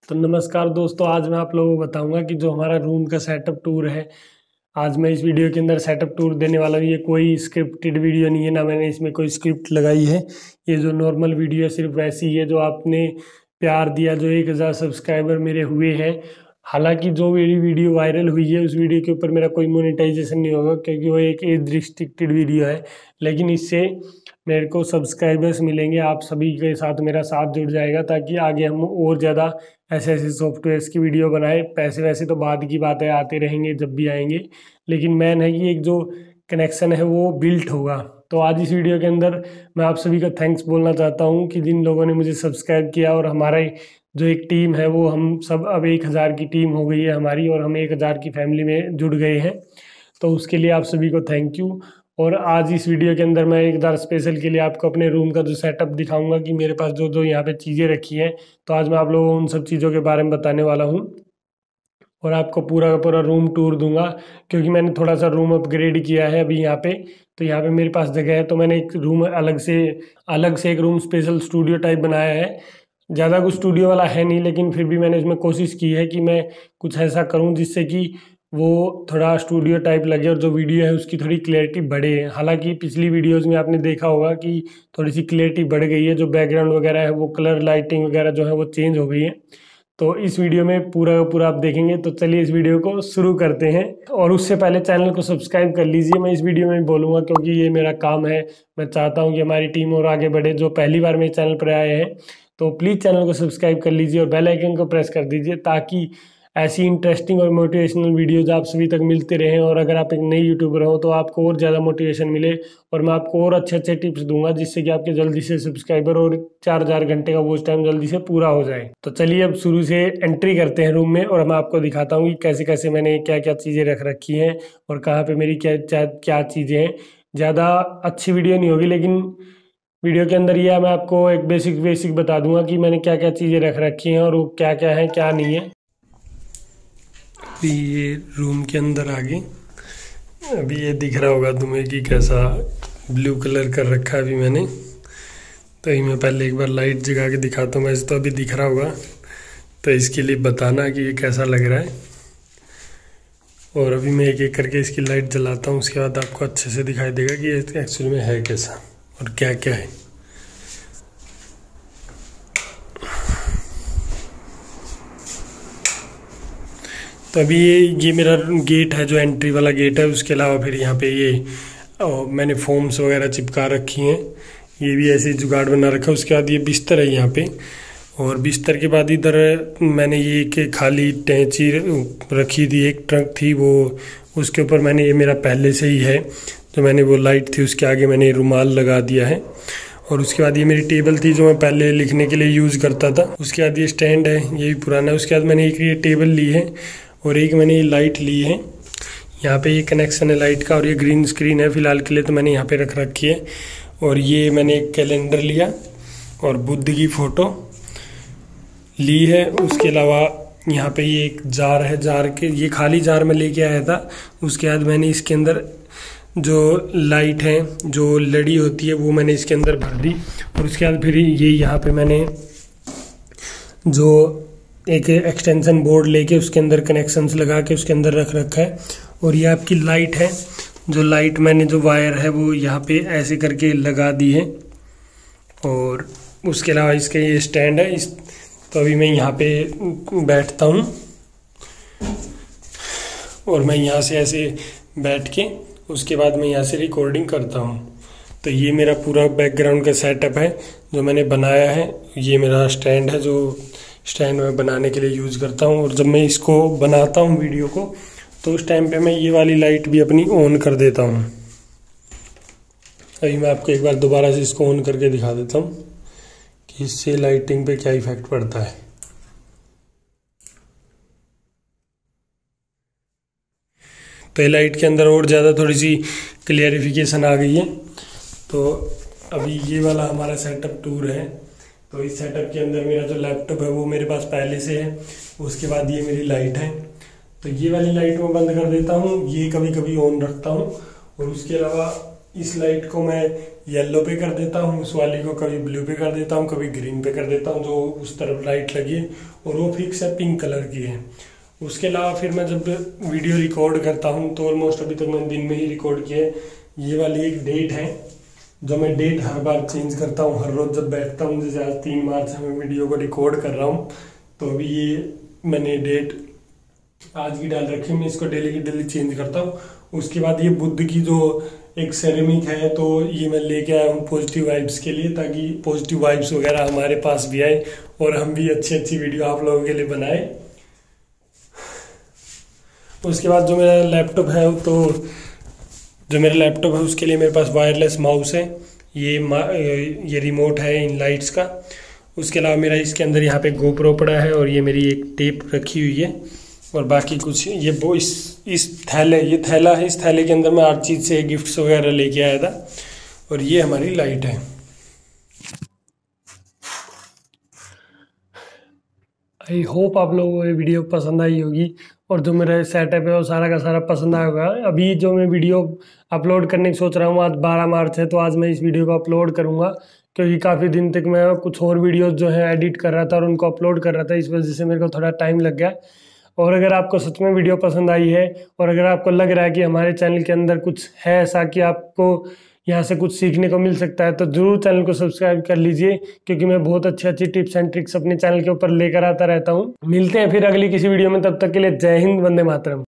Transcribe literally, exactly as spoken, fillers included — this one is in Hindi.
तो नमस्कार दोस्तों, आज मैं आप लोगों को बताऊंगा कि जो हमारा रूम का सेटअप टूर है। आज मैं इस वीडियो के अंदर सेटअप टूर देने वाला हूँ। ये कोई स्क्रिप्टेड वीडियो नहीं है, ना मैंने इसमें कोई स्क्रिप्ट लगाई है। ये जो नॉर्मल वीडियो है सिर्फ वैसी है जो आपने प्यार दिया, जो एक हज़ार सब्सक्राइबर मेरे हुए हैं। हालांकि जो मेरी वीडियो वायरल हुई है उस वीडियो के ऊपर मेरा कोई मोनेटाइजेशन नहीं होगा, क्योंकि वो एक एज रिस्ट्रिक्टेड वीडियो है। लेकिन इससे मेरे को सब्सक्राइबर्स मिलेंगे, आप सभी के साथ मेरा साथ जुड़ जाएगा, ताकि आगे हम और ज़्यादा ऐसे ऐसे सॉफ्टवेयर्स की वीडियो बनाए। पैसे वैसे तो बाद की बात है, आते रहेंगे जब भी आएंगे, लेकिन मेन है कि एक जो कनेक्शन है वो बिल्ट होगा। तो आज इस वीडियो के अंदर मैं आप सभी का थैंक्स बोलना चाहता हूँ कि जिन लोगों ने मुझे सब्सक्राइब किया, और हमारा जो एक टीम है वो हम सब अब एक हज़ार की टीम हो गई है हमारी, और हम एक हज़ार की फैमिली में जुड़ गए हैं। तो उसके लिए आप सभी को थैंक यू। और आज इस वीडियो के अंदर मैं एक हज़ार स्पेशल के लिए आपको अपने रूम का जो सेटअप दिखाऊंगा कि मेरे पास जो जो यहाँ पे चीज़ें रखी हैं। तो आज मैं आप लोगों को उन सब चीज़ों के बारे में बताने वाला हूँ और आपको पूरा का पूरा रूम टूर दूंगा, क्योंकि मैंने थोड़ा सा रूम अपग्रेड किया है अभी यहाँ पे। तो यहाँ पे मेरे पास जगह है, तो मैंने एक रूम अलग से अलग से एक रूम स्पेशल स्टूडियो टाइप बनाया है। ज़्यादा कुछ स्टूडियो वाला है नहीं, लेकिन फिर भी मैंने इसमें कोशिश की है कि मैं कुछ ऐसा करूँ जिससे कि वो थोड़ा स्टूडियो टाइप लगे और जो वीडियो है उसकी थोड़ी क्लैरिटी बढ़े। हालांकि पिछली वीडियोस में आपने देखा होगा कि थोड़ी सी क्लैरिटी बढ़ गई है, जो बैकग्राउंड वगैरह है वो कलर लाइटिंग वगैरह जो है वो चेंज हो गई है। तो इस वीडियो में पूरा का पूरा आप देखेंगे। तो चलिए इस वीडियो को शुरू करते हैं, और उससे पहले चैनल को सब्सक्राइब कर लीजिए। मैं इस वीडियो में बोलूँगा क्योंकि ये मेरा काम है। मैं चाहता हूँ कि हमारी टीम और आगे बढ़े। जो पहली बार मेरे चैनल पर आए हैं तो प्लीज़ चैनल को सब्सक्राइब कर लीजिए और बेल आइकन को प्रेस कर दीजिए, ताकि ऐसी इंटरेस्टिंग और मोटिवेशनल वीडियोज़ आप सभी तक मिलते रहें। और अगर आप एक नए यूट्यूबर हो तो आपको और ज़्यादा मोटिवेशन मिले, और मैं आपको और अच्छे अच्छे टिप्स दूंगा जिससे कि आपके जल्दी से सब्सक्राइबर और चार हज़ार घंटे का वॉच टाइम जल्दी से पूरा हो जाए। तो चलिए अब शुरू से एंट्री करते हैं रूम में, और मैं आपको दिखाता हूँ कि कैसे कैसे मैंने क्या क्या चीज़ें रख रखी हैं और कहाँ पर मेरी क्या क्या चीज़ें हैं। ज़्यादा अच्छी वीडियो नहीं होगी, लेकिन वीडियो के अंदर ये मैं आपको एक बेसिक बेसिक बता दूंगा कि मैंने क्या क्या चीज़ें रख रखी हैं और वो क्या क्या है क्या नहीं है। अभी ये रूम के अंदर आ गए। अभी ये दिख रहा होगा तुम्हें कि कैसा ब्लू कलर कर रखा है अभी मैंने। तो ये मैं पहले एक बार लाइट जगा के दिखाता हूँ। वैसे तो अभी दिख रहा होगा, तो इसके लिए बताना कि ये कैसा लग रहा है। और अभी मैं एक एक करके इसकी लाइट जलाता हूँ, उसके बाद आपको अच्छे से दिखाई देगा कि ये एक्चुअली में है कैसा और क्या क्या है। तो अभी ये ये मेरा गेट है जो एंट्री वाला गेट है। उसके अलावा फिर यहाँ पे ये मैंने फोम्स वगैरह चिपका रखी हैं। ये भी ऐसे जुगाड़ बना रखा है। उसके बाद ये बिस्तर है यहाँ पे, और बिस्तर के बाद इधर मैंने ये एक खाली टैंची रखी थी, एक ट्रंक थी वो, उसके ऊपर मैंने ये मेरा पहले से ही है जो मैंने वो लाइट थी उसके आगे मैंने रुमाल लगा दिया है। और उसके बाद ये मेरी टेबल थी जो मैं पहले लिखने के लिए यूज़ करता था। उसके बाद ये स्टैंड है, ये भी पुराना है। उसके बाद मैंने एक ये टेबल ली है और एक मैंने ये लाइट ली है। यहाँ पे ये कनेक्शन है लाइट का, और ये ग्रीन स्क्रीन है फिलहाल के लिए, तो मैंने यहाँ पे रख रखी है। और ये मैंने एक कैलेंडर लिया और बुद्ध की फ़ोटो ली है। उसके अलावा यहाँ पे ये एक जार है, जार के ये खाली जार में लेके आया था। उसके बाद मैंने इसके अंदर जो लाइट है, जो लड़ी होती है, वो मैंने इसके अंदर भर दी। और उसके बाद फिर ये यहाँ पे मैंने जो एक एक्सटेंशन बोर्ड लेके उसके अंदर कनेक्शंस लगा के उसके अंदर रख रखा है। और ये आपकी लाइट है, जो लाइट मैंने जो वायर है वो यहाँ पे ऐसे करके लगा दी है। और उसके अलावा इसका ये स्टैंड है। इस तो अभी मैं यहाँ पे बैठता हूँ और मैं यहाँ से ऐसे बैठ के उसके बाद मैं यहाँ से रिकॉर्डिंग करता हूँ। तो ये मेरा पूरा बैकग्राउंड का सेटअप है जो मैंने बनाया है। ये मेरा स्टैंड है जो स्टैंड में बनाने के लिए यूज़ करता हूँ। और जब मैं इसको बनाता हूँ वीडियो को, तो उस टाइम पे मैं ये वाली लाइट भी अपनी ऑन कर देता हूँ। अभी मैं आपको एक बार दोबारा से इसको ऑन करके दिखा देता हूँ कि इससे लाइटिंग पे क्या इफेक्ट पड़ता है। तो ये लाइट के अंदर और ज़्यादा थोड़ी सी क्लियरिफिकेशन आ गई है। तो अभी ये वाला हमारा सेटअप टूर है। तो इस सेटअप के अंदर मेरा जो लैपटॉप है वो मेरे पास पहले से है। उसके बाद ये मेरी लाइट है। तो ये वाली लाइट मैं बंद कर देता हूँ, ये कभी कभी ऑन रखता हूँ। और उसके अलावा इस लाइट को मैं येलो पे कर देता हूँ, उस वाली को कभी ब्लू पे कर देता हूँ, कभी ग्रीन पे कर देता हूँ, जो उस तरफ लाइट लगी है, और वो फिक्स है, पिंक कलर की है। उसके अलावा फिर मैं जब वीडियो रिकॉर्ड करता हूँ तो ऑलमोस्ट अभी तक मैंने दिन में ही रिकॉर्ड किया है। ये वाली एक डेट है जो मैं डेट हर बार चेंज करता हूँ, हर रोज जब बैठता हूँ, जैसे आज तीन मार्च से मैं वीडियो को रिकॉर्ड कर रहा हूँ, तो अभी ये मैंने डेट आज की डाल रखी है, मैं इसको डेली की डेली चेंज करता हूँ। उसके बाद ये बुद्ध की जो एक सेरेमिक है, तो ये मैं लेके आया हूँ पॉजिटिव वाइब्स के लिए, ताकि पॉजिटिव वाइब्स वगैरह हमारे पास भी आए और हम भी अच्छी अच्छी वीडियो आप लोगों के लिए बनाए। उसके बाद जो मेरा लैपटॉप है, तो जो मेरा लैपटॉप है उसके लिए मेरे पास वायरलेस माउस है, ये ये रिमोट है इन लाइट्स का। उसके अलावा मेरा इसके अंदर यहाँ पे गोप्रो पड़ा है, और ये मेरी एक टेप रखी हुई है, और बाकी कुछ ये वो इस इस थैले ये थैला है, इस थैले के अंदर मैं हर चीज़ से गिफ्ट्स वगैरह लेके आया था। और ये हमारी लाइट है। आई होप आप लोगों को ये वीडियो पसंद आई होगी, और जो मेरा सेटअप है वो सारा का सारा पसंद आया होगा। अभी जो मैं वीडियो अपलोड करने की सोच रहा हूँ, आज बारह मार्च है, तो आज मैं इस वीडियो को अपलोड करूँगा, क्योंकि काफ़ी दिन तक मैं कुछ और वीडियोस जो है एडिट कर रहा था और उनको अपलोड कर रहा था, इस वजह से मेरे को थोड़ा टाइम लग गया। और अगर आपको सच में वीडियो पसंद आई है, और अगर आपको लग रहा है कि हमारे चैनल के अंदर कुछ है ऐसा कि आपको यहाँ से कुछ सीखने को मिल सकता है, तो ज़रूर चैनल को सब्सक्राइब कर लीजिए, क्योंकि मैं बहुत अच्छी अच्छी टिप्स एंड ट्रिक्स अपने चैनल के ऊपर लेकर आता रहता हूँ। मिलते हैं फिर अगली किसी वीडियो में, तब तक के लिए जय हिंद, वंदे मातरम।